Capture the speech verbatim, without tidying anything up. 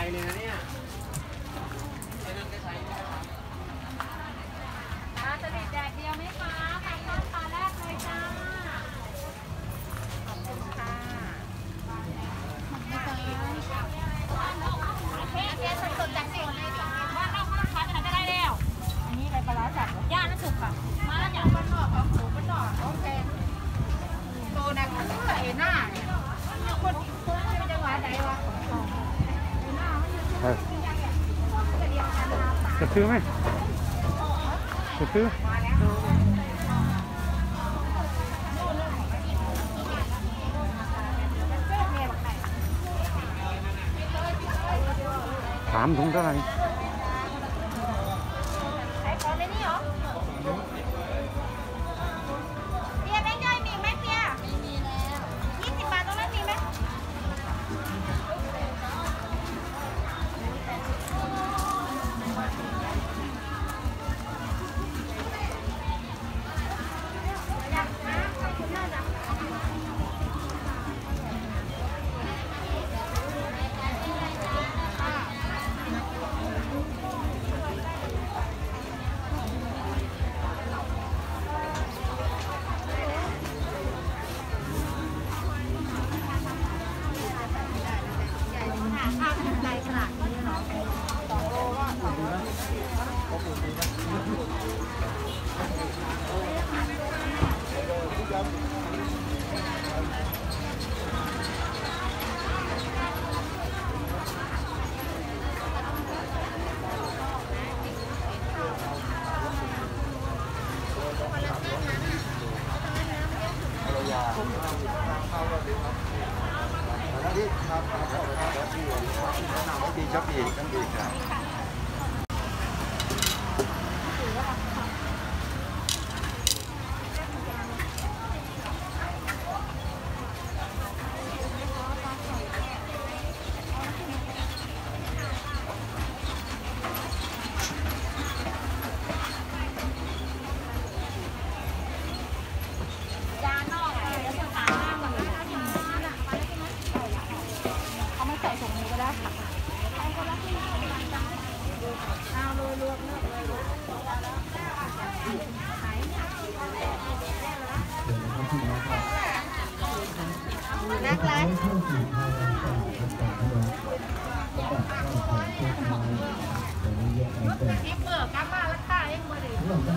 เลยนะเนี่ยปลาสลิดแดดเดียวไหมคะปลาทอดปลาแรกเลยจ้าขอบคุณค่ะเทียนสดๆจากเสียงเลยจ้าว่านอกมาขายไปไหนก็ได้แล้วอันนี้อะไรปลาร้าสับย่างน้ำสุกค่ะมาแล้วจากบ้านนอกของหมูบ้านนอกของแพงโตนะเขาต้องเห็นหน้าคนคนเป็นจังหวะไหนวะจะซื้อไหมจะซื้อถามถุงเท่าไหร่ขายของในนี่เหรอเปียแม่ย่อยมีไหมเปียไม่มีแล้วยี่สิบบาทตรงนั้นมีไหมดีชอบดีต้องดีครับนักเลยทิปเปิดกลับมาแล้วค่ะเองบ่ได้